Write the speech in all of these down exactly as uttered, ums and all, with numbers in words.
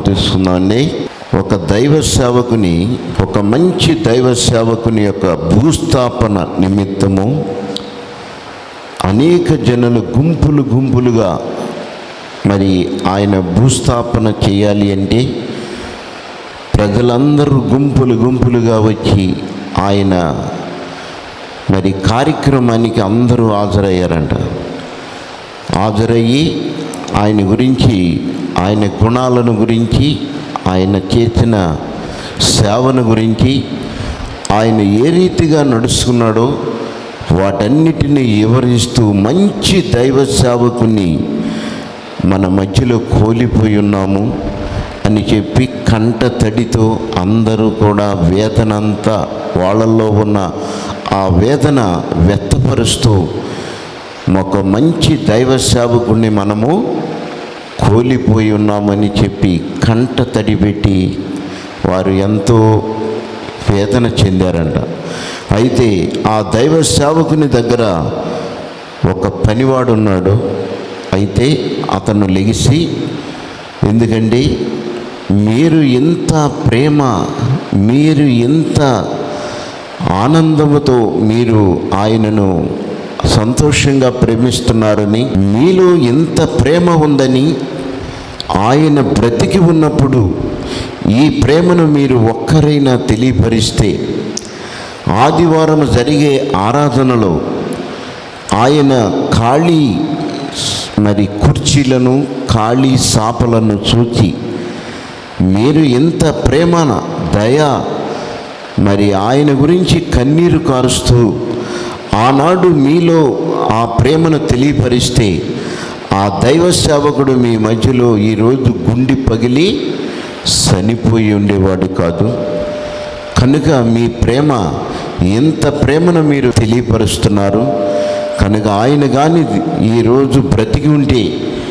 తీసుకుందామండి. ఒక దైవ సేవకుని ఒక మంచి దైవ సేవకుని యొక్క భూస్థాపన నిమిత్తము అనేక జనులు గుంపులు గుంపులుగా మరి ఆయన భూస్థాపన చేయాలి అంటే ప్రజలందరూ గుంపులు గుంపులుగా వచ్చి ఆయన మరి కార్యక్రమానికి అందరూ హాజరయ్యారంట. హాజరయ్యి ఆయన గురించి, ఆయన గుణాలను గురించి, ఆయన చేసిన సేవను గురించి, ఆయన ఏ రీతిగా నడుచుకున్నాడో వాటన్నిటిని వివరిస్తూ మంచి దైవ సేవకుని మన మధ్యలో కోల్పోయి ఉన్నాము అని చెప్పి కంట తడితో అందరూ కూడా వేదన అంతా వాళ్ళల్లో ఉన్న ఆ వేదన వ్యక్తపరుస్తూ ఒక మంచి దైవ సేవకుని మనము కోల్పోయి ఉన్నామని చెప్పి కంట తడి పెట్టి వారు ఎంతో వేదన చెందారంట. అయితే ఆ దైవ సేవకుని దగ్గర ఒక పనివాడు ఉన్నాడు. అయితే అతను లెగిసి, ఎందుకంటే మీరు ఎంత ప్రేమ, మీరు ఎంత ఆనందముతో మీరు ఆయనను సంతోషంగా ప్రేమిస్తున్నారని, మీలో ఎంత ప్రేమ ఉందని, ఆయన బ్రతికి ఉన్నప్పుడు ఈ ప్రేమను మీరు ఒక్కరైనా తెలియపరిస్తే ఆదివారం జరిగే ఆరాధనలో ఆయన ఖాళీ మరి కుర్చీలను, ఖాళీ సాపలను చూచి మీరు ఎంత ప్రేమన దయ మరి ఆయన గురించి కన్నీరు కారుస్తూ ఆనాడు మీలో ఆ ప్రేమను తెలియపరిస్తే ఆ దైవ సేవకుడు మీ మధ్యలో ఈరోజు గుండె పగిలి చనిపోయి ఉండేవాడు కాదు. కనుక మీ ప్రేమ, ఎంత ప్రేమను మీరు తెలియపరుస్తున్నారు. కనుక ఆయన కానీ ఈరోజు బ్రతికి ఉంటే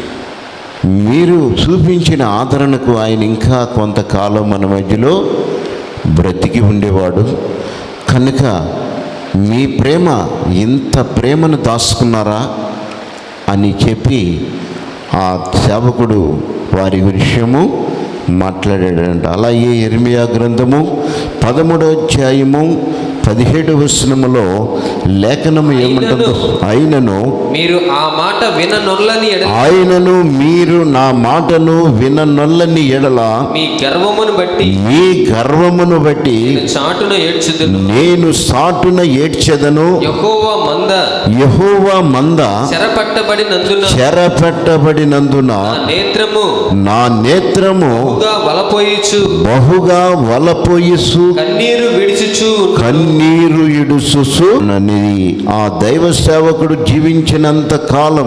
మీరు చూపించిన ఆదరణకు ఆయన ఇంకా కొంతకాలం మన మధ్యలో బ్రతికి ఉండేవాడు. కనుక మీ ప్రేమ, ఇంత ప్రేమను దాచుకున్నారా అని చెప్పి ఆ సేవకుడు వారి విషయము మాట్లాడాడంట. అలాగే ఇర్మియా గ్రంథము పదమూడవ అధ్యాయము పదిహేడు వచనములో లేఖనము ఏమంటుందో, ఆయనను మీరు ఆ మాట విననొల్లని ఎడల ఆయనను మీరు నా మాటను విననొల్లని ఎడల మీ గర్వమును బట్టి మీ గర్వమును బట్టి చాటున ఏడ్చెదను, నేను సాటున ఏడ్చెదను. యెహోవా మంద యెహోవా మంద చెరపట్టబడినందున చెరపట్టబడినందున నేత్రము నా నేత్రము బహుగా వలపోయిచు బహుగా వలపోయిసు కన్నీరు విడిచుచు కన్నీరు ఇడుసు. ఆ దైవ సేవకుడు జీవించినంత కాలం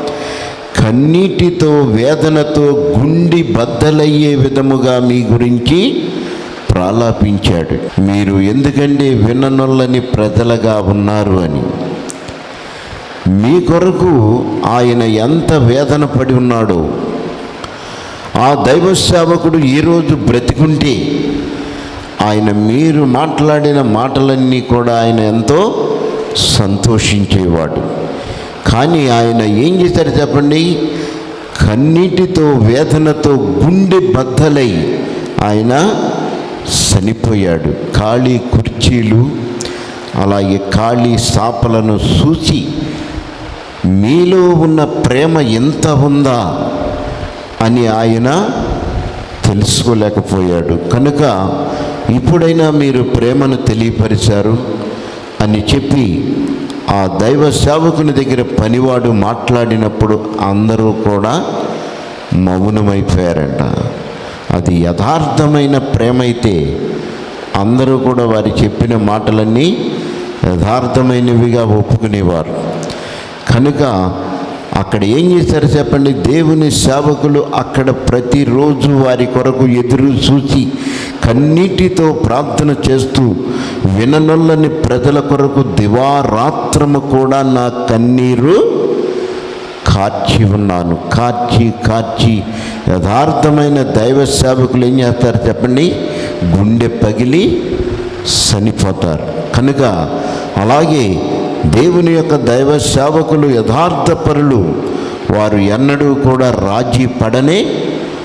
కన్నీటితో, వేదనతో గుండె బద్దలయ్యే విధముగా మీ గురించి ప్రాలాపించాడు. మీరు ఎందుకంటే విననొల్లని ప్రజలుగా ఉన్నారు అని. మీ కొరకు ఆయన ఎంత వేదన పడి ఉన్నాడో ఆ దైవ సేవకుడు ఈరోజు బ్రతికుంటే ఆయన మీరు మాట్లాడిన మాటలన్నీ కూడా ఆయన ఎంతో సంతోషించేవాడు. కానీ ఆయన ఏం చేశారు చెప్పండి? కన్నీటితో, వేదనతో గుండె బద్దలై ఆయన చనిపోయాడు. ఖాళీ కుర్చీలు, అలాగే ఖాళీ సాపలను చూసి మీలో ఉన్న ప్రేమ ఎంత ఉందా అని ఆయన తెలుసుకోలేకపోయాడు. కనుక ఇప్పుడైనా మీరు ప్రేమను తెలియపరిచారు అని చెప్పి ఆ దైవ సేవకుని దగ్గర పనివాడు మాట్లాడినప్పుడు అందరూ కూడా మౌనమైపోయారంట. అది యథార్థమైన ప్రేమ అయితే అందరూ కూడా వారి చెప్పిన మాటలన్నీ యథార్థమైనవిగా ఒప్పుకునేవారు. కనుక అక్కడ ఏం చేశారు చెప్పండి? దేవుని సేవకులు అక్కడ ప్రతిరోజు వారి కొరకు ఎదురు చూసి కన్నీటితో ప్రార్థన చేస్తూ విననొల్లని ప్రజల కొరకు దివారాత్రము కూడా నా కన్నీరు కార్చి ఉన్నాను. కార్చి కార్చి యథార్థమైన దైవ సేవకులు ఏం చేస్తారు చెప్పండి? గుండె పగిలి చనిపోతారు. కనుక అలాగే దేవుని యొక్క దైవ సేవకులు యథార్థపరులు, వారు ఎన్నడూ కూడా రాజీ పడనే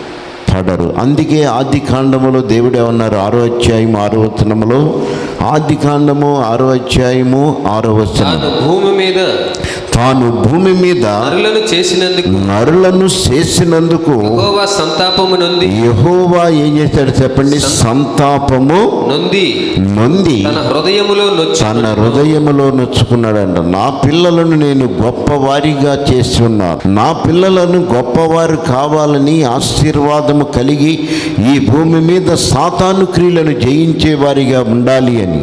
పడరు. అందుకే ఆది కాండములో దేవుడు ఏమన్నారు? ఆరో అధ్యాయం ఆరో వచనములో, ఆది కాండము ఆరో అధ్యాయము ఆరో వచనం, తాను భూమి మీద తాను భూమి మీద నరులను చేసినందుకు నరులను చేసినందుకు యెహోవా సంతాపము నొంది యెహోవా ఏం చేశాడు చెప్పండి? సంతాపము నొంది నొంది తన హృదయములో నొచ్చు తన హృదయములో నొచ్చుకున్నాడంట. నా పిల్లలను నేను గొప్పవారిగా చేసి ఉన్నాను, నా పిల్లలను గొప్పవారు కావాలని, ఆశీర్వాదము కలిగి ఈ భూమి మీద సాతాను క్రియలను జయించే వారిగా ఉండాలి అని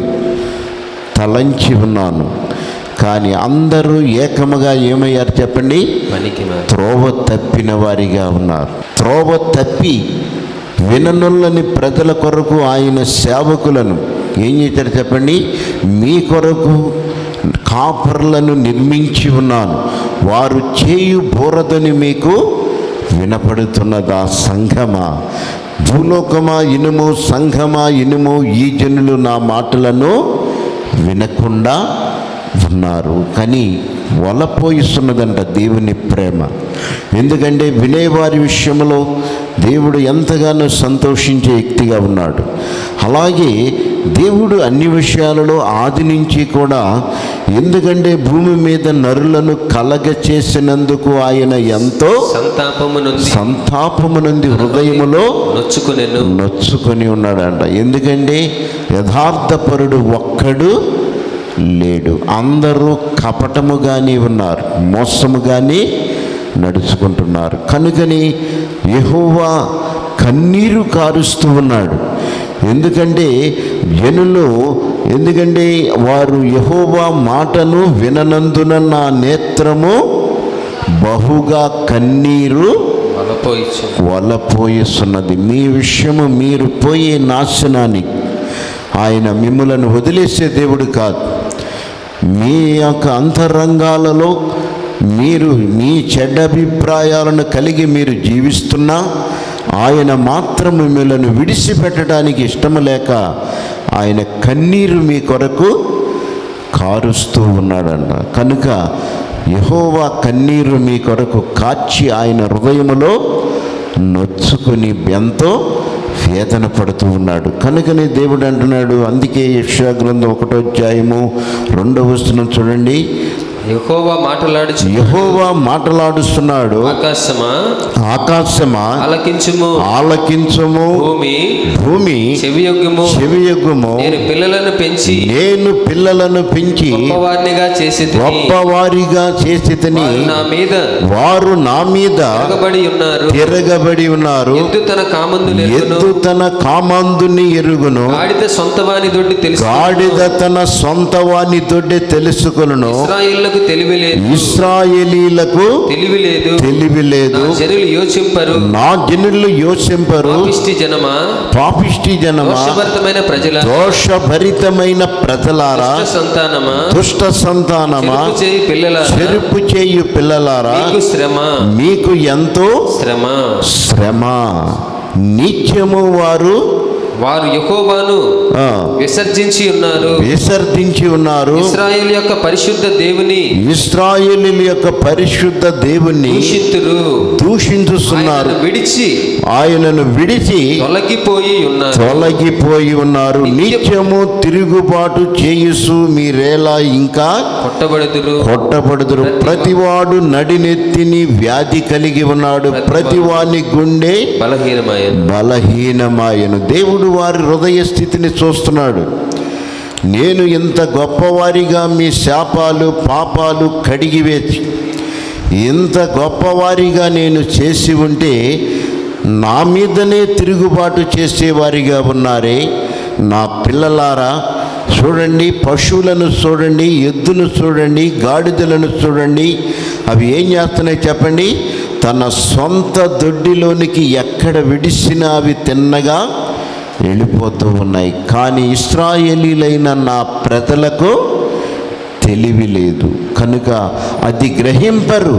తలంచి ఉన్నాను. కానీ అందరూ ఏకముగా ఏమయ్యారు చెప్పండి? పనికిమాలి. త్రోవ తప్పిన వారిగా ఉన్నారు. త్రోవ తప్పి విననులని ప్రజల కొరకు ఆయన సేవకులను ఏం చేశారు చెప్పండి? మీ కొరకు కాపర్లను నిర్మించి ఉన్నాను, వారు చేయు బోరదని మీకు వినపడుతున్నదా? సంఘమా, భూలోకమా ఇనుము, సంఘమా ఇనుము, ఈ జనులు నా మాటలను వినకుండా ఉన్నారు. కానీ వలపోయిస్తున్నదంట దేవుని ప్రేమ. ఎందుకంటే వినేవారి విషయంలో దేవుడు ఎంతగానో సంతోషించే వ్యక్తిగా ఉన్నాడు. అలాగే దేవుడు అన్ని విషయాలలో ఆది నుంచి కూడా, ఎందుకంటే భూమి మీద నరులను కలగ చేసినందుకు ఆయన ఎంతో సంతాపము నొంది సంతాపము నుండి హృదయములో నొచ్చుకొనెను నొచ్చుకొని ఉన్నాడంట. ఎందుకంటే యథార్థపరుడు ఒక్కడు లేడు, అందరూ కపటముగానే ఉన్నారు, మోసముగానే నడుచుకుంటున్నారు. కనుకని యెహోవా కన్నీరు కారుస్తూ ఉన్నాడు. ఎందుకంటే జనులు, ఎందుకంటే వారు యెహోవా మాటను విననందున నా నేత్రము బహుగా కన్నీరు వలపోయిచు వలపోయిస్తున్నది. మీ విషయము మీరు పోయే నాశనానికి ఆయన మిమ్ములను వదిలేసే దేవుడు కాదు. మీ యొక్క అంతరంగాలలో మీరు మీ చెడ్డ అభిప్రాయాలను కలిగి మీరు జీవిస్తున్నా ఆయన మాత్రం మిమ్మల్ని విడిచిపెట్టడానికి ఇష్టము లేక ఆయన కన్నీరు మీ కొరకు కారుస్తూ ఉన్నాడంట. కనుక యెహోవా కన్నీరు మీ కొరకు కార్చి ఆయన హృదయములో నొచ్చుకొని ఎంతో వేదన పడుతూ ఉన్నాడు. కనుకనే దేవుడు అంటున్నాడు, అందుకే యెషయా గ్రంథం ఒకటో అధ్యాయము రెండవ వచనం చూడండి. యెహోవా మాటలాడుచు యెహోవా మాటలాడుస్తున్నాడు, ఆకాశమా ఆకాశమా ఆలకించుము, ఆలకించుము, భూమి భూమి చెవియొగ్గుము, చెవియొగ్గుము, నేను పిల్లలను పెంచి నేను పిల్లలను పెంచి గొప్పవారినిగా చేసి గొప్పవారిగా చేసితిని, నా మీద వారు నా మీద తిరగబడి ఉన్నారు. తిరగబడి ఉన్నారు. ఎద్దు తన కామందుని ఎరుగును, ఎద్దు తన కామందుని ఎరుగును, గాడిద సొంతవాని దొడ్డి తెలుసు, గాడిద తన సొంత వాని దొడ్డి తెలుసుకొనును. ఇశ్రాయేలులకు తెలివి లేదు, ఇశ్రాయేలీలకు తెలివి లేదు, తెలివి లేదు, నా జనులు యోచింపరు, నా జనులు యోచింపరు. పాపిష్టి జనమా, పాపిష్టి జనమా, దోషభరితమైన ప్రజల, దోషభరితమైన ప్రజలారా, దుష్ట సంతానమా, దుష్ట సంతానమా, చెరుపు చేయి పిల్లలారా, చెరుపు చేయు పిల్లలారా, మీకు శ్రమ, మీకు ఎంతో శ్రమ. శ్రమ. నిత్యము వారు వారు యెహోవాను ఆ, విసర్జించి ఉన్నారు, విసర్జించి ఉన్నారు. ఇశ్రాయేలు యొక్క పరిశుద్ధ దేవుని ఇశ్రాయేలీయుల యొక్క పరిశుద్ధ దేవుణ్ణి దూషితురు, దూషించుతున్నారు, ఆయనను విడిచి ఆయనను విడిచి తొలగిపోయి ఉన్నారు. తొలగిపోయి ఉన్నారు. నిత్యము తిరుగుబాటు చేయుసు మీరేలా ఇంకా కొట్టబడుదురు, కొట్టబడుదురు. ప్రతివాడు నడినెత్తిని వ్యాధి కలిగి ఉన్నాడు, ప్రతివాని గుండె బలహీనమాయను. బలహీనమాయను. దేవుడు వారి హృదయ స్థితిని చూస్తున్నాడు. నేను ఇంత గొప్పవారిగా మీ శాపాలు పాపాలు కడిగివేసి ఇంత గొప్పవారిగా నేను చేసి ఉంటే నా మీదనే తిరుగుబాటు చేసేవారిగా ఉన్నారే. నా పిల్లలారా, చూడండి, పశువులను చూడండి, ఎద్దును చూడండి, గాడిదలను చూడండి, అవి ఏం చేస్తున్నాయి చెప్పండి? తన సొంత దొడ్డిలోనికి ఎక్కడ విడిసినా అవి తిన్నగా వెళ్ళిపోతూ ఉన్నాయి. కానీ ఇశ్రాయేలీలైన నా ప్రజలకు తెలివి లేదు, కనుక అది గ్రహింపరు.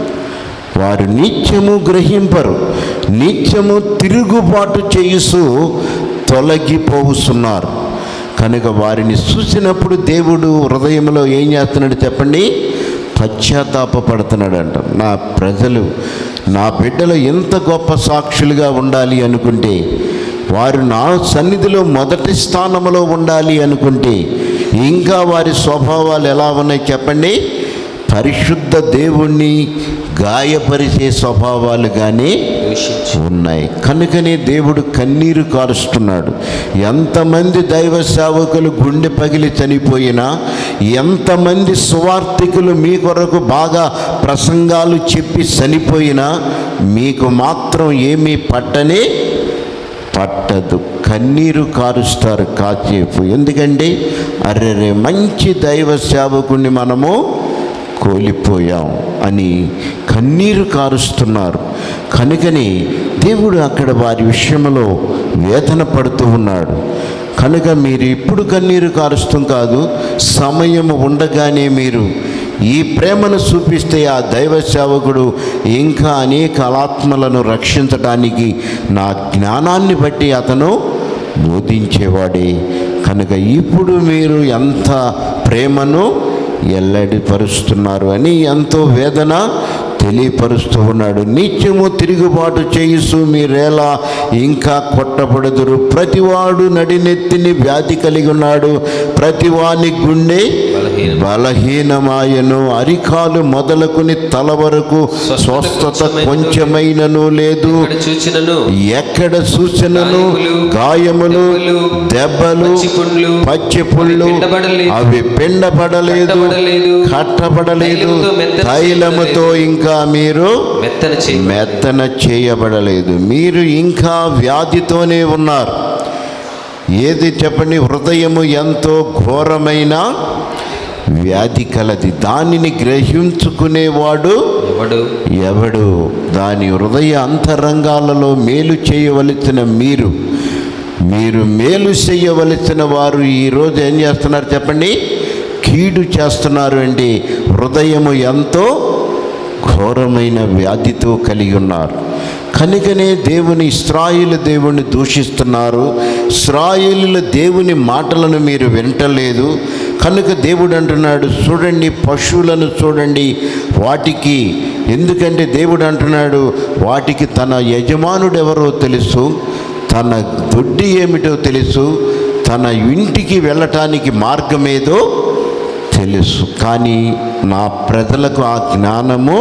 వారు నిత్యము గ్రహింపరు, నిత్యము తిరుగుబాటు చేయుసు తొలగిపోతున్నారు. కనుక వారిని చూసినప్పుడు దేవుడు హృదయంలో ఏం చేస్తున్నాడు చెప్పండి? పశ్చాత్తాపడుతున్నాడంట. నా ప్రజలు నా బిడ్డలు ఎంత గొప్ప సాక్షులుగా ఉండాలి అనుకుంటే, వారు నా సన్నిధిలో మొదటి స్థానంలో ఉండాలి అనుకుంటే, ఇంకా వారి స్వభావాలు ఎలా ఉన్నాయి చెప్పండి? పరిశుద్ధ దేవుణ్ణి గాయపరిచే స్వభావాలు కానీ ఉన్నాయి. కనుకనే దేవుడు కన్నీరు కారుస్తున్నాడు. ఎంతమంది దైవ సేవకులు గుండె పగిలి చనిపోయినా, ఎంతమంది సువార్థికులు మీ కొరకు బాగా ప్రసంగాలు చెప్పి చనిపోయినా, మీకు మాత్రం ఏమీ పట్టనే పట్టదు. కన్నీరు కారుస్తారు కాసేపు. ఎందుకంటే అరే మంచి దైవ సేవకుని మనము కోల్పోయాం అని కన్నీరు కారుస్తున్నారు. కనుకని దేవుడు అక్కడ వారి విషయంలో వేదన పడుతూ ఉన్నాడు. కనుక మీరు ఇప్పుడు కన్నీరు కారుస్తాం కాదు, సమయం ఉండగానే మీరు ఈ ప్రేమను చూపిస్తే ఆ దైవ సేవకుడు ఇంకా అనేక ఆత్మలను రక్షించడానికి నా జ్ఞానాన్ని బట్టి అతను బోధించేవాడే. కనుక ఇప్పుడు మీరు ఎంత ప్రేమను ఎల్లడిపరుస్తున్నారు అని ఎంతో వేదన తెలియపరుస్తూ ఉన్నాడు. నిత్యము తిరుగుబాటు చేయిస్తూ మీరేలా ఇంకా కొట్టబడుదురు. ప్రతివాడు నడినెత్తిని వ్యాధి కలిగి ఉన్నాడు, ప్రతివాని గుండె బలహీనమాయను. అరికాలు మొదలుకుని తల వరకు స్వస్థత కొంచెమైనను లేదు. ఎక్కడ చూసినను గాయములు, దెబ్బలు, పచ్చిపుళ్ళు, అవి పిండబడలేదు, కట్టబడలేదు. తైలముతో ఇంకా మీరు మెత్తన చేయబడలేదు. మీరు ఇంకా వ్యాధితోనే ఉన్నారు. ఏది చెప్పండి? హృదయము ఎంతో ఘోరమైన వ్యాధి కలది, దానిని గ్రహించుకునేవాడు ఎవడు ఎవడు దాని హృదయ అంతరంగాలలో మేలు చేయవలసిన మీరు మీరు మేలు చేయవలసిన వారు ఈరోజు ఏం చేస్తున్నారు చెప్పండి? కీడు చేస్తున్నారు అండి. హృదయము ఎంతో ఘోరమైన వ్యాధితో కలిగి ఉన్నారు. కనుకనే దేవుని ఇశ్రాయేలు దేవుని దూషిస్తున్నారు. ఇశ్రాయేలుల దేవుని మాటలను మీరు వింటలేదు. కనుక దేవుడు అంటున్నాడు, చూడండి పశువులను చూడండి, వాటికి ఎందుకంటే దేవుడు అంటున్నాడు వాటికి తన యజమానుడు ఎవరో తెలుసు, తన దొడ్డి ఏమిటో తెలుసు, తన ఇంటికి వెళ్ళటానికి మార్గమేదో తెలుసు. కానీ నా ప్రజలకు ఆ జ్ఞానము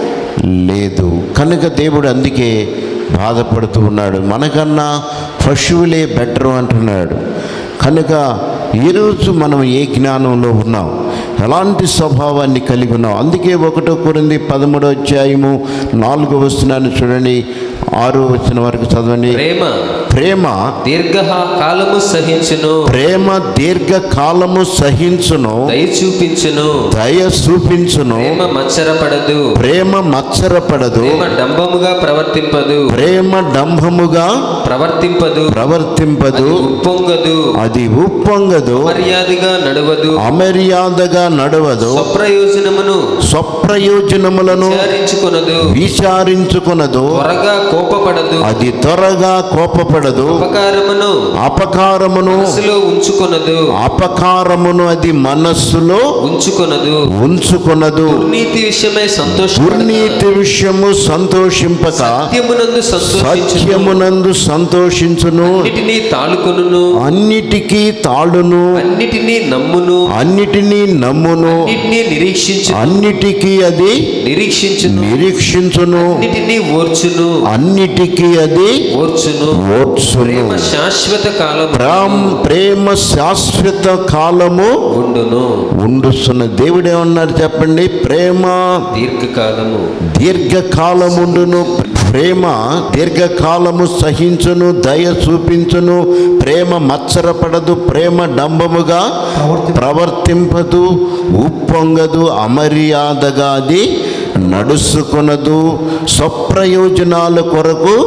లేదు. కనుక దేవుడు అందుకే బాధపడుతూ ఉన్నాడు. మనకన్నా పశువులే బెటరు అంటున్నాడు. కనుక ఈరోజు మనం ఏ జ్ఞానంలో ఉన్నాం, ఎలాంటి స్వభావాన్ని కలిగి ఉన్నాం? అందుకే ఒకటో కొరింథీ పదమూడో అధ్యాయము నాలుగో వచనాన్ని చూడండి, ఆరో వచనం వరకు చదవండి. ప్రేమ ప్రేమ దీర్ఘ కాలము సహించును, ప్రేమ దీర్ఘ కాలము సహించును, దయ చూపించును, దయ చూపించును. ప్రేమ మత్సరపడదు, ప్రేమ మత్సరపడదు, ప్రేమ డంబముగా ప్రవర్తింపదు, ప్రేమ డంబముగా ప్రవర్తింపదు, ప్రవర్తింపదు, ఉప్పొంగదు, అది ఉప్పొంగదు, అమర్యాదగా నడవదు, అమర్యాదగా నడవదు, స్వప్రయోజనమును స్వప్రయోజనములను విచారించుకొనదు, విచారించుకొనదు, త్వరగా కోపపడదు, అది త్వరగా కోపపడదు, అపకారమును అపకారమును మనసులో ఉంచుకొనదు, అపకారమును అది మనస్సులో ఉంచుకొనదు, ఉంచుకొనదు, దుర్నీతి విషయమై సంతోష దుర్నీతి విషయము సంతోషింపక సత్యమునందు సంతోషించును, సత్యమునందు సంతోషించును, అన్నిటినీ తాళుకొనును, అన్నిటికీ తాళును, అన్నిటినీ నమ్మును, అన్నిటినీ నమ్మును, అన్నిటినీ నిరీక్షించు, అన్నిటికీ అది నిరీక్షించును, నిరీక్షించును, అన్నిటినీ ఓర్చును, అన్నిటికీ అది ఓర్చును. ఓర్చును. ప్రేమ శాశ్వత కాలము ప్రేమ ప్రేమ శాశ్వత కాలము ఉండును. ఉండుస్తున్న దేవుడు ఏమన్నారు చెప్పండి? ప్రేమ దీర్ఘకాలము దీర్ఘకాలముండును. ప్రేమ దీర్ఘకాలము సహించును, దయ చూపించును, ప్రేమ మత్సరపడదు, ప్రేమ డంబముగా ప్రవర్తింపదు, ఉప్పొంగదు, అమర్యాదగా అది నడుచుకొనదు, స్వప్రయోజనాల కొరకు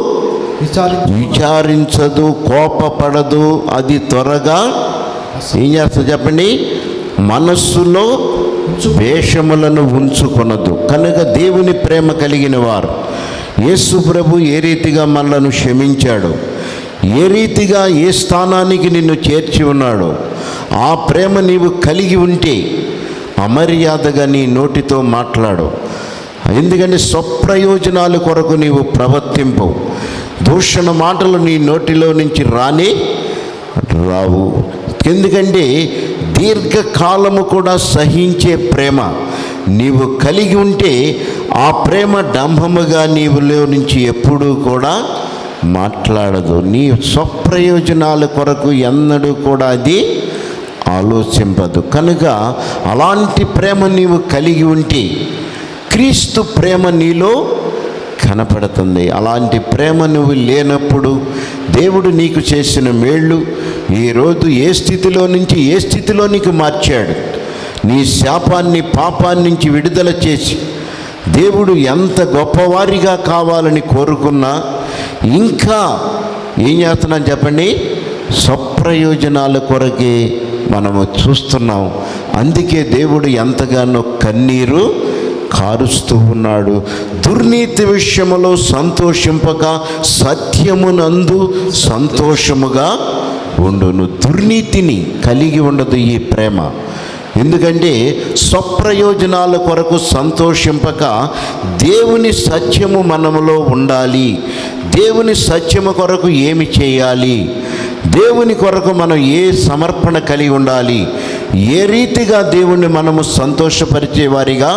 విచారించదు, కోపపడదు, అది త్వరగా ఏం చేస్తుంది చెప్పండి? మనస్సులో వేషములను ఉంచుకొనదు. కనుక దేవుని ప్రేమ కలిగిన వారు, యేసు ప్రభు ఏ రీతిగా మనలను క్షమించాడు, ఏ రీతిగా ఏ స్థానానికి నిన్ను చేర్చి ఉన్నాడో, ఆ ప్రేమ నీవు కలిగి ఉంటే అమర్యాదగా నీ నోటితో మాట్లాడు, ఎందుకంటే స్వప్రయోజనాల కొరకు నీవు ప్రవర్తింపవు. దూషణ మాటలు నీ నోటిలో నుంచి రాని రావు. ఎందుకంటే దీర్ఘకాలము కూడా సహించే ప్రేమ నీవు కలిగి ఉంటే ఆ ప్రేమ డంభముగా నీవులో నుంచి ఎప్పుడూ కూడా మాట్లాడదు. నీ స్వప్రయోజనాల కొరకు ఎన్నడూ కూడా అది ఆలోచింపదు. కనుక అలాంటి ప్రేమ నీవు కలిగి ఉంటే క్రీస్తు ప్రేమ నీలో కనపడుతుంది. అలాంటి ప్రేమ నువ్వు లేనప్పుడు దేవుడు నీకు చేసిన మేళ్ళు ఈరోజు ఏ స్థితిలో నుంచి ఏ స్థితిలో నీకు మార్చాడు. నీ శాపాన్ని పాపాన్ని నుంచి విడుదల చేసి దేవుడు ఎంత గొప్పవారిగా కావాలని కోరుకున్నా ఇంకా ఏం చేస్తున్నాం చెప్పండి, స్వప్రయోజనాల కొరకే మనము చూస్తున్నాం. అందుకే దేవుడు ఎంతగానో కన్నీరు కారుస్తూ ఉన్నాడు. దుర్నీతి విషయములో సంతోషింపక సత్యమునందు సంతోషముగా ఉండును. దుర్నీతిని కలిగి ఉండదు ఈ ప్రేమ. ఎందుకంటే స్వప్రయోజనాల కొరకు సంతోషింపక దేవుని సత్యము మనములో ఉండాలి. దేవుని సత్యము కొరకు ఏమి చేయాలి, దేవుని కొరకు మనం ఏ సమర్పణ కలిగి ఉండాలి, ఏ రీతిగా దేవుణ్ణి మనము సంతోషపరిచే వారిగా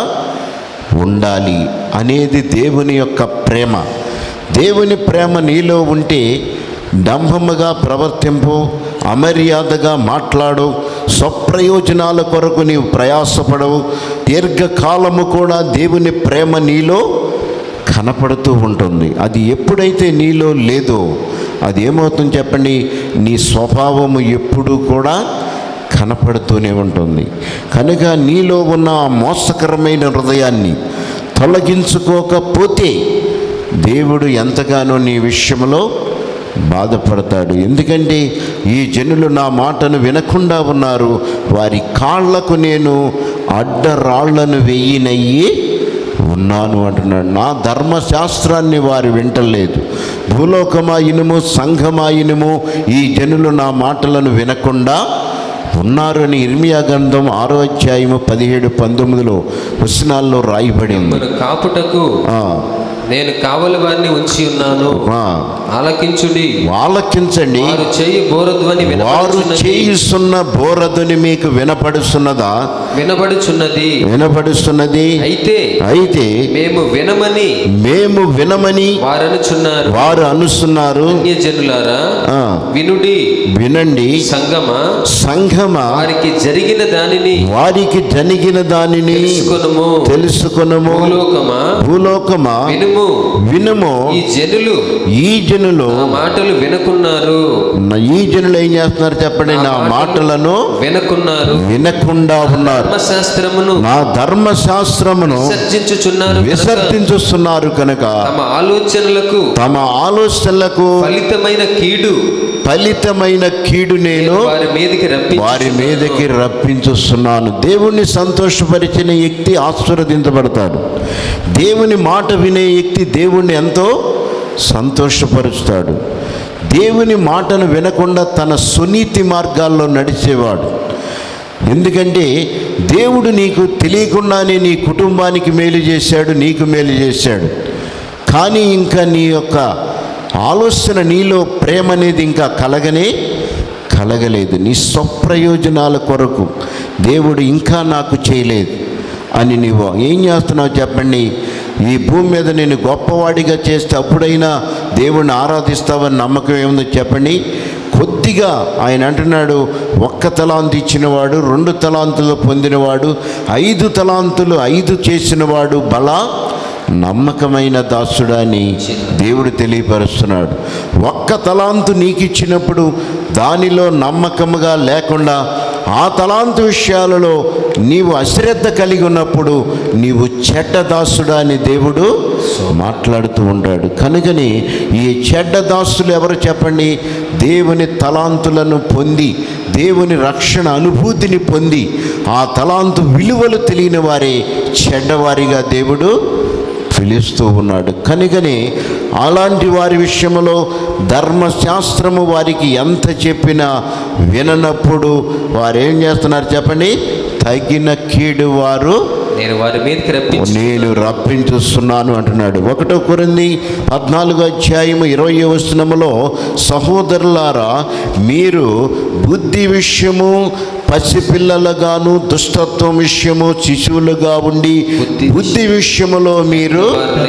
ఉండాలి అనేది దేవుని యొక్క ప్రేమ. దేవుని ప్రేమ నీలో ఉంటే డంభముగా ప్రవర్తింపు, అమర్యాదగా మాట్లాడు, స్వప్రయోజనాల కొరకు నీవు ప్రయాసపడవు. దీర్ఘకాలము కూడా దేవుని ప్రేమ నీలో కనపడుతూ ఉంటుంది. అది ఎప్పుడైతే నీలో లేదో అది ఏమవుతుంది చెప్పండి, నీ స్వభావము ఎప్పుడూ కూడా కనపడుతూనే ఉంటుంది. కనుక నీలో ఉన్న ఆ మోసకరమైన హృదయాన్ని తొలగించుకోకపోతే దేవుడు ఎంతగానో నీ విషయంలో బాధపడతాడు. ఎందుకంటే ఈ జనులు నా మాటను వినకుండా ఉన్నారు, వారి కాళ్లకు నేను అడ్డరాళ్లను వెయ్యినయ్యి ఉన్నాను అంటున్నాడు. నా ధర్మశాస్త్రాన్ని వారు వింటలేదు. భూలోకమాయినము సంఘమాయినము ఈ జనులు నా మాటలను వినకుండా ఉన్నారు అని ఇర్మియా గ్రంథం ఆరో అధ్యాయము పదిహేడు పంతొమ్మిదిలో వచనాల్లో రాయబడింది. కాపుటకు నేను కావలి వారిని ఉంచి ఉన్నాను, ఆలకించుడి. ఆలకించండి. వారు చేయి బోరధ్వని వారు చేయుస్తున్న బోరధ్వని మీకు వినపడుతున్నదా? వినపడుచున్నది వినపడుతున్నది అయితే అయితే మేము వినమని మేము వినమని వారు అనుచున్నారు వారు అనుస్తున్నారు అన్యజనులారా వినుడి వినండి. సంగమా సంఘమా వారికి జరిగిన దానిని వారికి జరిగిన దానిని తెలుసుకొనుము తెలుసుకొనుము భూలోకమా భూలోకమా వినుము వినుము. ఈ జనులు ఈ జనులు మాటలు వినకున్నారు. ఈ జనులు ఏం చేస్తున్నారు చెప్పండి, నా మాటలను వినకున్నారు వినకుండా ఉన్నారు. ధర్మశాస్త్రమును నా ధర్మశాస్త్రమును విసర్జించుచున్నారు విసర్జించుస్తున్నారు కనుక తమ ఆలోచనలకు తమ ఆలోచనలకు ఫలితమైన కీడు ఫలితమైన కీడు నేను వారి మీదకి రప్పి వారి మీదకి రప్పించుస్తున్నాను. దేవుణ్ణి సంతోషపరిచిన వ్యక్తి ఆశీర్వదించబడతాడు. దేవుని మాట వినే వ్యక్తి దేవుణ్ణి ఎంతో సంతోషపరుస్తాడు. దేవుని మాటను వినకుండా తన సునీతి మార్గాల్లో నడిచేవాడు. ఎందుకంటే దేవుడు నీకు తెలియకుండానే నీ కుటుంబానికి మేలు చేశాడు, నీకు మేలు చేశాడు. కానీ ఇంకా నీ యొక్క ఆలోచన నీలో ప్రేమ అనేది ఇంకా కలగనే కలగలేదు. నీ స్వప్రయోజనాల కొరకు దేవుడు ఇంకా నాకు చేయలేదు అని నీవు ఏం చేస్తున్నావు చెప్పండి. ఈ భూమి మీద నేను గొప్పవాడిగా చేస్తే అప్పుడైనా దేవుణ్ణి ఆరాధిస్తావని నమ్మకం ఏముందో చెప్పండి. కొద్దిగా ఆయన అంటున్నాడు, ఒక్క తలాంతు ఇచ్చినవాడు, రెండు తలాంతులు పొందినవాడు, ఐదు తలాంతులు ఐదు చేసినవాడు బల నమ్మకమైన దాసుడా అని దేవుడు తెలియపరుస్తున్నాడు. ఒక్క తలాంతు నీకు ఇచ్చినప్పుడు దానిలో నమ్మకముగా లేకుండా ఆ తలాంతు విషయాలలో నీవు అశ్రద్ధ కలిగి ఉన్నప్పుడు నీవు చెడ్డ దాసుడా అని దేవుడు మాట్లాడుతూ ఉంటాడు. కనుకని ఈ చెడ్డ దాసులు ఎవరు చెప్పండి, దేవుని తలాంతులను పొంది దేవుని రక్షణ అనుభూతిని పొంది ఆ తలాంతు విలువలు తెలియని వారే చెడ్డవారిగా దేవుడు పిలుస్తూ ఉన్నాడు. కనుకని అలాంటి వారి విషయంలో ధర్మశాస్త్రము వారికి ఎంత చెప్పినా విననప్పుడు వారు ఏం చేస్తున్నారు చెప్పండి, తగిన కీడు వారు నేను వారి మీదకి రప్పించు నేను రప్పించుస్తున్నాను అంటున్నాడు. ఒకటో కొరింథీ పద్నాలుగో అధ్యాయము ఇరవై వచనములో, సహోదరులారా మీరు బుద్ధి విషయము పసిపిల్లలుగాను, దుష్టత్వం విషయము శిశువులుగా ఉండి, బుద్ధి విషయములో మీరు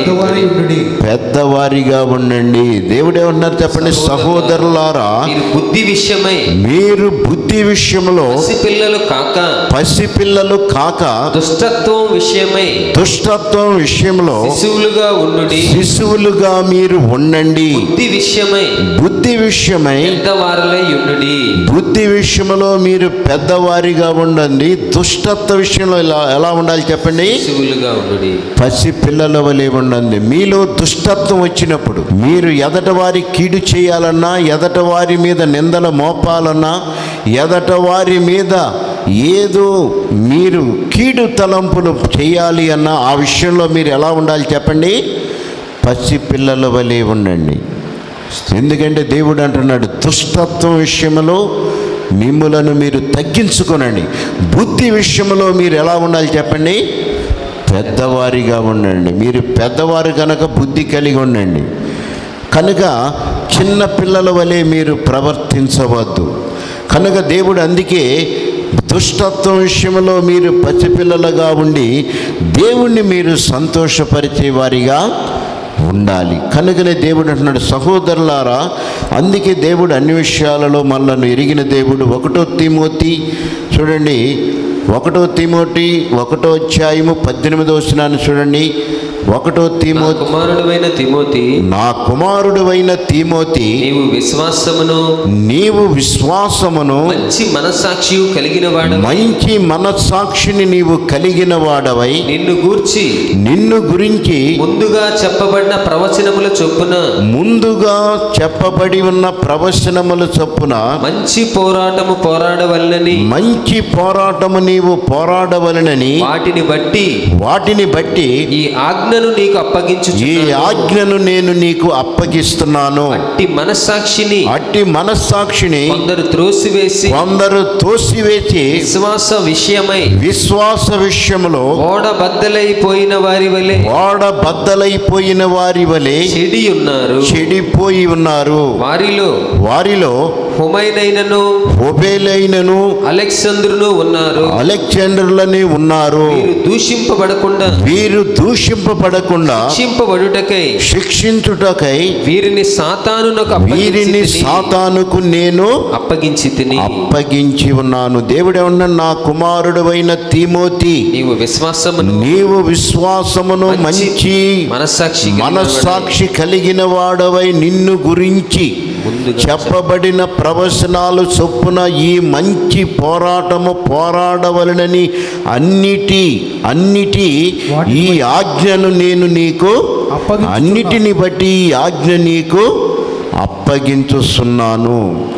పెద్దవారిగా ఉండండి. దేవుడు ఏమన్నారు చెప్పండి? సహోదరులారా బుద్ధి విషయమై మీరు బుద్ధి విషయంలో పసిపిల్లలు కాక పసిపిల్లలు కాక దుష్టత్వం విషయమై దుష్టత్వం విషయంలో శిశువులుగా ఉండుడి. శిశువులుగా మీరు ఉండండి. బుద్ధి విషయమై బుద్ధి విషయమై పెద్దవారులై ఉండుడి. బుద్ధి విషయంలో మీరు పెద్దవారిగా ఉండండి. దుష్టత్వ విషయంలో ఎలా ఎలా ఉండాలి చెప్పండి? శిశువులుగా ఉండుడి. పసి పిల్లల వలె ఉండండి. మీలో దుష్టత్వం వచ్చినప్పుడు మీరు ఎదట వారి కీడు చేయాలన్నా, ఎదట వారి మీద నిందల మోపాలన్నా, ఎదట వారి మీద ఏదో మీరు కీడు తలంపులు చేయాలి అన్న ఆ విషయంలో మీరు ఎలా ఉండాలి చెప్పండి? పసి పిల్లల వలె ఉండండి. ఎందుకంటే దేవుడు అంటున్నాడు, దుష్టత్వం విషయంలో మిమ్ములను మీరు తగ్గించుకొనండి. బుద్ధి విషయంలో మీరు ఎలా ఉండాలి చెప్పండి? పెద్దవారిగా ఉండండి. మీరు పెద్దవారు కనుక బుద్ధి కలిగి ఉండండి. కనుక చిన్న పిల్లల వలె మీరు ప్రవర్తించవద్దు. కనుక దేవుడు అందుకే దుష్టత్వం విషయంలో మీరు పసిపిల్లలుగా ఉండి దేవుణ్ణి మీరు సంతోషపరిచే వారిగా ఉండాలి. కనుకనే దేవుడు అంటున్నాడు, సహోదరులారా, అందుకే దేవుడు అన్ని విషయాలలో మనల్ని ఎరిగిన దేవుడు. ఒకటో తిమోతి చూడండి, ఒకటో తిమోతి ఒకటో అధ్యాయము పద్దెనిమిదో వచనాన్ని చూడండి. ఒకటో తిమోతి కుమారుడువైన తిమోతి, నా కుమారుడువైన తిమోతి, నీవు విశ్వాసమును నీవు విశ్వాసమును మంచి మనస్సాక్షి కలిగిన వాడవై, మంచి మనస్సాక్షిని నీవు కలిగిన వాడవై, నిన్ను గూర్చి నిన్ను గురించి ముందుగా చెప్పబడిన ప్రవచనముల చొప్పున ముందుగా చెప్పబడి ఉన్న ప్రవచనముల చొప్పున మంచి పోరాటము పోరాడవలనని మంచి పోరాటము నీవు పోరాడవలనని వాటిని బట్టి వాటిని బట్టి ఈ ఆజ్ఞను నీకు అప్పగించు ఈ ఆజ్ఞను నేను నీకు అప్పగిస్తున్నాను. అట్టి మనస్సాక్షిని అట్టి మనస్సాక్షిని కొందరు త్రోసివేసి కొందరు తోసివేసి విశ్వాస విషయమై విశ్వాస విషయంలో ఓడ బద్దలైపోయిన వారి వలె ఓడ బద్దలైపోయిన వారి వలె చెడి ఉన్నారు చెడిపోయి ఉన్నారు. వారిలో వారిలో హుమైనైనను హోబేలైనను అలెగ్జాంద్రును ఉన్నారు. అలెగ్జాండర్లని ఉన్నారు. వీరు దూషింపబడకుండా వీరు దూషింపబడకుండా శిక్షింపబడుటకై శిక్షించుటకై వీరిని సాతానునకు వీరిని సాతానుకు నేను అప్పగించి తిని అప్పగించి ఉన్నాను. దేవుడే ఉన్న నా కుమారుడువైన తిమోతి, నీవు విశ్వాసమును నీవు విశ్వాసమును మంచి మనస్సాక్షి మనస్సాక్షి కలిగిన వాడవై నిన్ను గురించి చెప్పబడిన ప్రవచనాలు చొప్పున ఈ మంచి పోరాటము పోరాడవలనని అన్నిటి అన్నిటి ఈ ఆజ్ఞను నేను నీకు అన్నిటిని బట్టి ఈ ఆజ్ఞ నీకు అప్పగించుస్తున్నాను.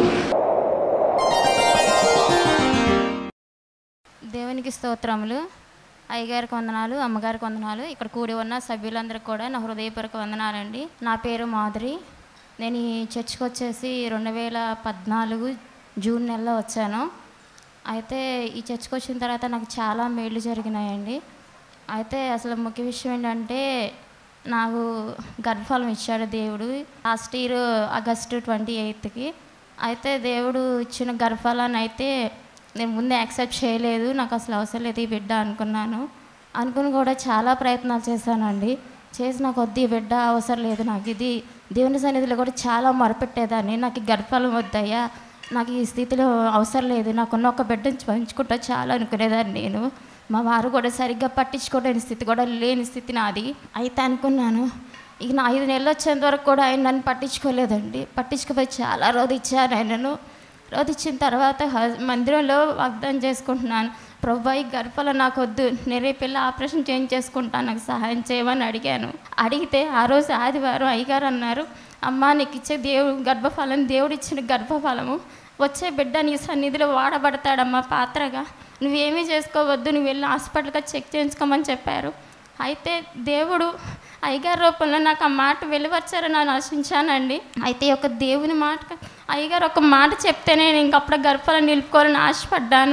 దేవునికి స్తోత్రములు. అయ్యగారికి వందనాలు, అమ్మగారికి వందనాలు, ఇక్కడ కూడి ఉన్న సభ్యులందరికీ కూడా నా హృదయపూర్వక వందనాలండి. నా పేరు మాధురి. నేను ఈ చర్చ్కి వచ్చేసి రెండు వేల పద్నాలుగు జూన్ నెలలో వచ్చాను. అయితే ఈ చర్చ్కి వచ్చిన తర్వాత నాకు చాలా మేళ్ళు జరిగినాయండి. అయితే అసలు ముఖ్య విషయం ఏంటంటే, నాకు గర్భఫలం ఇచ్చాడు దేవుడు లాస్ట్ ఇయర్ ఆగస్టు ట్వంటీ ఎయిత్కి. అయితే దేవుడు ఇచ్చిన గర్భఫలాన్ని అయితే నేను ముందే యాక్సెప్ట్ చేయలేదు. నాకు అసలు అవసరం లేదు ఈ బిడ్డ అనుకున్నాను. అనుకుని కూడా చాలా ప్రయత్నాలు చేశానండి. చేసి నాకు వద్దు ఈ బిడ్డ అవసరం లేదు, నాకు ఇది దేవుని సన్నిధిలో కూడా చాలా మొరపెట్టేదాన్ని. నాకు ఈ గర్భఫలం వద్దయ్యా, నాకు ఈ స్థితిలో అవసరం లేదు, నాకున్న ఒక బిడ్డను పంచుకుంటా చాలా అనుకునేదాన్ని నేను. మా వారు కూడా సరిగ్గా పట్టించుకోలేని స్థితి కూడా లేని స్థితి నాది. అయితే అనుకున్నాను, ఇక నా ఐదు నెలలు వచ్చేంత వరకు కూడా ఆయన నన్ను పట్టించుకోలేదండి. పట్టించుకుపోయి చాలా రోజు ఇచ్చాను ఆయనను. రోజు ఇచ్చిన తర్వాత మందిరంలో వాగ్దానం చేసుకుంటున్నాను, ప్రభా ఈ గర్భఫలం నాకు వద్దు, నేనే పిల్ల ఆపరేషన్ చేంజ్ చేసుకుంటాను, నాకు సహాయం చేయమని అడిగాను. అడిగితే ఆ రోజు ఆదివారం అయ్యగారు అన్నారు, అమ్మ నీకు ఇచ్చే దేవుడు గర్భఫలం, దేవుడు ఇచ్చిన గర్భఫలము వచ్చే బిడ్డ నీ సన్నిధిలో వాడబడతాడమ్మా పాత్రగా, నువ్వేమీ చేసుకోవద్దు, నువ్వు వెళ్ళి హాస్పిటల్గా చెక్ చేయించుకోమని చెప్పారు. అయితే దేవుడు అయ్యగారి రూపంలో నాకు ఆ మాట వెలువచ్చారని నేను ఆశించానండి. అయితే ఒక దేవుని మాట అయ్యగారు ఒక మాట చెప్తే నేను ఇంకప్పుడు గర్భఫలం నిలుపుకోవాలని ఆశపడ్డాను.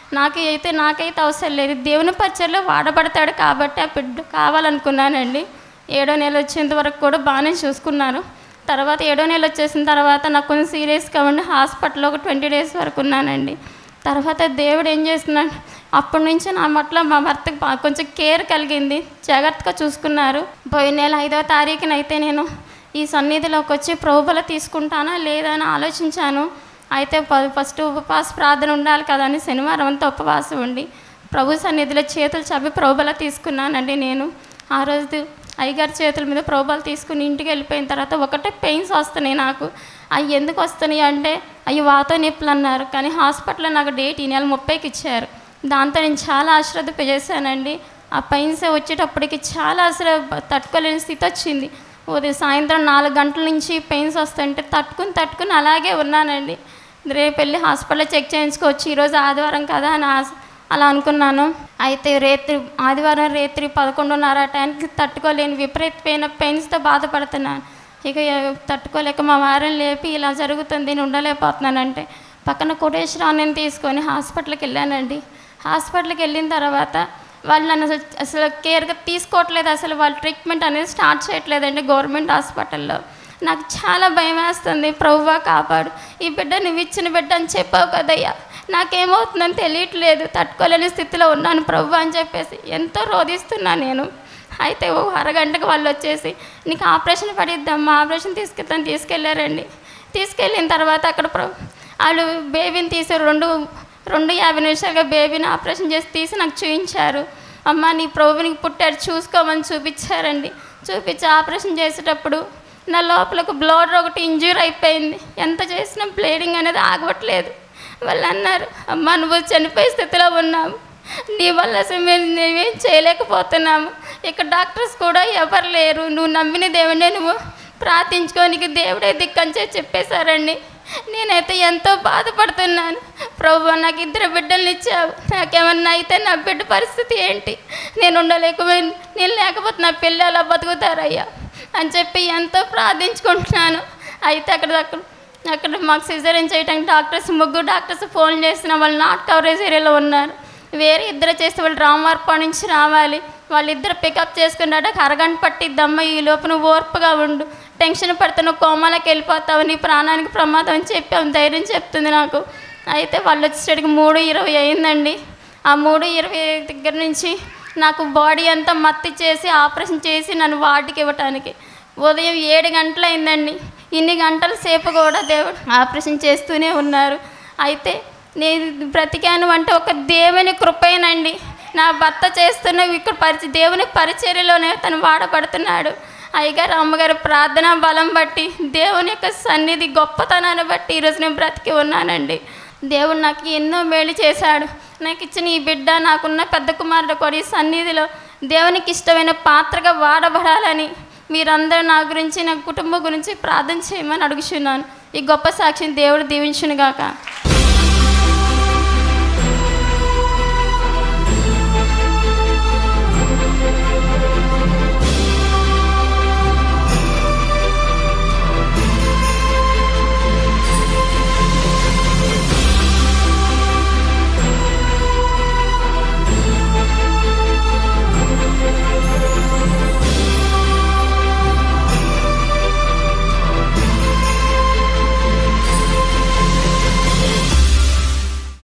నాకు అయితే నాకైతే అవసరం లేదు, దేవుని పరిచర్లో వాడబడతాడు కాబట్టి ఆ బిడ్డ కావాలనుకున్నానండి. ఏడో నెల వచ్చేంత వరకు కూడా బాగానే చూసుకున్నారు. తర్వాత ఏడో నెల వచ్చేసిన తర్వాత నాకు కొంచెం సీరియస్గా ఉండి హాస్పిటల్లో ఒక ట్వంటీ డేస్ వరకు ఉన్నానండి. తర్వాత దేవుడు ఏం చేస్తున్నాడు, అప్పటి నుంచి నా పట్ల మా భర్తకు కొంచెం కేర్ కలిగింది, జాగ్రత్తగా చూసుకున్నారు. పోయిన నెల ఐదవ తారీఖున అయితే నేను ఈ సన్నిధిలోకి వచ్చి ప్రభుబల తీసుకుంటానా లేదా అని ఆలోచించాను. అయితే ఫస్ట్ ఉపవాస ప్రార్థన ఉండాలి కదా అని శనివారం అంతా ఉపవాసం ఉండి ప్రభు సన్నిధిలో చేతులు చప్పి ప్రభుబల తీసుకున్నానండి. నేను ఆ రోజు అయ్యగారి చేతుల మీద ప్రభుబల తీసుకుని ఇంటికి వెళ్ళిపోయిన తర్వాత ఒకటే పెయిన్స్ వస్తున్నాయి నాకు. అవి ఎందుకు వస్తున్నాయి అంటే అవి వాత నొప్పులు అన్నారు, కానీ హాస్పిటల్లో నాకు డేట్ ఈ నెల ముప్పైకి ఇచ్చారు. దాంతో నేను చాలా అశ్రద్ధ చేశానండి. ఆ పెయిన్స్ వచ్చేటప్పటికి చాలా అసలు తట్టుకోలేని స్థితి వచ్చింది. ఉదయం సాయంత్రం నాలుగు గంటల నుంచి పెయిన్స్ వస్తుంటే తట్టుకుని తట్టుకుని అలాగే ఉన్నానండి. రేపు వెళ్ళి హాస్పిటల్లో చెక్ చేయించుకోవచ్చు, ఈరోజు ఆదివారం కదా అని అలా అనుకున్నాను. అయితే రేత్రి ఆదివారం రేత్రి పదకొండున్నర టైంకి తట్టుకోలేని విపరీతమైన పెయిన్స్తో బాధపడుతున్నాను. ఇక తట్టుకోలేక మా వారిని లేపి ఇలా జరుగుతుంది, నేను ఉండలేకపోతున్నానంటే పక్కన కోటేశ్వరరావు నేను తీసుకొని హాస్పిటల్కి వెళ్ళానండి. హాస్పిటల్కి వెళ్ళిన తర్వాత వాళ్ళు నన్ను అసలు అసలు కేర్గా తీసుకోవట్లేదు, అసలు వాళ్ళు ట్రీట్మెంట్ అనేది స్టార్ట్ చేయట్లేదండి గవర్నమెంట్ హాస్పిటల్లో. నాకు చాలా భయం వేస్తుంది. ప్రభువా కాపాడు, ఈ బిడ్డ నువ్వు ఇచ్చిన బిడ్డ అని చెప్పావు కదయ్యా, నాకేమవుతుందని తెలియట్లేదు, తట్టుకోలేని స్థితిలో ఉన్నాను ప్రభు అని చెప్పేసి ఎంతో రోధిస్తున్నాను నేను. అయితే ఓ అరగంటకు వాళ్ళు వచ్చేసి నీకు ఆపరేషన్ పడిద్దామా, ఆపరేషన్ తీసుకెళ్తాను తీసుకెళ్ళారండి. తీసుకెళ్ళిన తర్వాత అక్కడ వాళ్ళు బేబీని తీసి రెండు రెండు యాభై నిమిషాలుగా బేబీని ఆపరేషన్ చేసి తీసి నాకు చూపించారు. అమ్మ నీ ప్రభునికి పుట్టాడు చూసుకోమని చూపించారండి. చూపించి ఆపరేషన్ చేసేటప్పుడు నా లోపలకు బ్లడ్ ఒకటి ఇంజ్యూర్ అయిపోయింది, ఎంత చేసినా బ్లీడింగ్ అనేది ఆగవట్లేదు. వాళ్ళు అన్నారు, అమ్మ నువ్వు చనిపోయే స్థితిలో ఉన్నావు, నీ వల్ల అసలు మేము మేమేం చేయలేకపోతున్నాము, ఇక్కడ డాక్టర్స్ కూడా ఎవరు లేరు, నువ్వు నమ్మిన దేవుడే నువ్వు ప్రార్థించుకోనికి దేవుడే దిక్కని చెప్పేశారండి. నేనైతే ఎంతో బాధపడుతున్నాను. ప్రభు నాకు ఇద్దరు బిడ్డల్ని ఇచ్చావు, నాకేమన్నా అయితే నా బిడ్డ పరిస్థితి ఏంటి, నేను ఉండలేకపోయిన నేను లేకపోతే నా పిల్లలు అలా బతుకుతారయ్యా అని చెప్పి ఎంతో ప్రార్థించుకుంటున్నాను. అయితే అక్కడ అక్కడ అక్కడ మాకు సిజరీన్ చేయడానికి డాక్టర్స్ ముగ్గురు డాక్టర్స్ ఫోన్ చేసిన వాళ్ళు నాట్ కవరేజ్ ఏరియాలో ఉన్నారు. వేరే ఇద్దరు చేస్తే వాళ్ళు రామవారపాడు నుంచి రావాలి, వాళ్ళిద్దరు పికప్ చేసుకున్నాక అరగంట పట్టిద్దమ్మ, ఈ లోపు నువ్వు ఓర్పుగా ఉండు, టెన్షన్ పడితే నువ్వు కోమాలకు వెళ్ళిపోతావు, నీ ప్రాణానికి ప్రమాదం అని చెప్పి ఆమె ధైర్యం చెప్తుంది నాకు. అయితే వాళ్ళు వచ్చేసరికి మూడు ఇరవై అయిందండి. ఆ మూడు ఇరవై దగ్గర నుంచి నాకు బాడీ అంతా మత్తి చేసి ఆపరేషన్ చేసి నన్ను వార్డుకి ఇవ్వటానికి ఉదయం ఏడు గంటలు అయిందండి. ఇన్ని గంటల సేపు కూడా దేవుడు ఆపరేషన్ చేస్తూనే ఉన్నారు. అయితే నేను బ్రతికాను అంటే ఒక దేవుని కృపేనండి. నా భర్త చేస్తున్న ఇక్కడ పరిచ దేవుని పరిచర్యలోనే తను వాడబడుతున్నాడు. అయ్యగారు అమ్మగారు ప్రార్థన బలం బట్టి దేవుని యొక్క సన్నిధి గొప్పతనాన్ని బట్టి ఈరోజు నేను బ్రతికి ఉన్నానండి. దేవుడు నాకు ఎన్నో మేలు చేశాడు. నాకు ఇచ్చిన ఈ బిడ్డ నాకున్న పెద్ద కుమారుడు కూడా ఈ సన్నిధిలో దేవునికి ఇష్టమైన పాత్రగా వాడబడాలని మీరందరూ నా గురించి నా కుటుంబం గురించి ప్రార్థన చేయమని అడుగుచున్నాను. ఈ గొప్ప సాక్షిని దేవుడు దీవించునుగాక.